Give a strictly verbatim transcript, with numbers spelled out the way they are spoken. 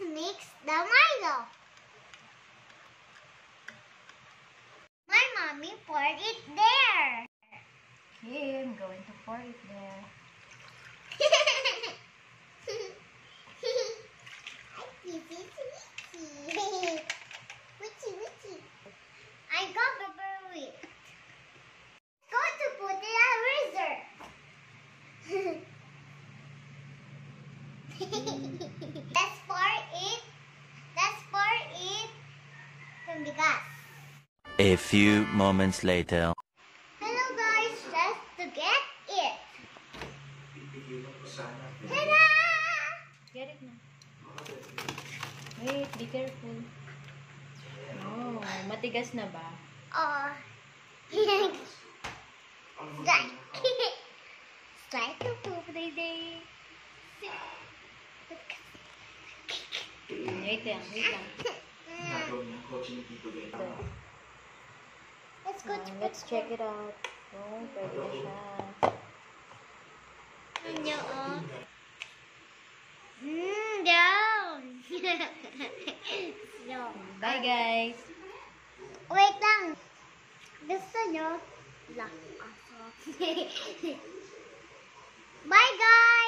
mix the Milo. My mommy poured it there. Okay, I'm going to pour it there. I got the berry. Go to put it in a freezer. Let's pour it. Let's pour it from the gas. A few moments later. Hello guys, just to get it. Ta-da! Get it na. Wait, be careful. Oh, matigas na ba? Oh. Try. Try to poop Duday. Wait lang, wait lang. Let's go to Uh, let's check it out. Oh, pwede na siya. Ano, oh. Mmm, down. No. Bye, guys. Wait lang. Gusto nyo? Lang. Bye, guys.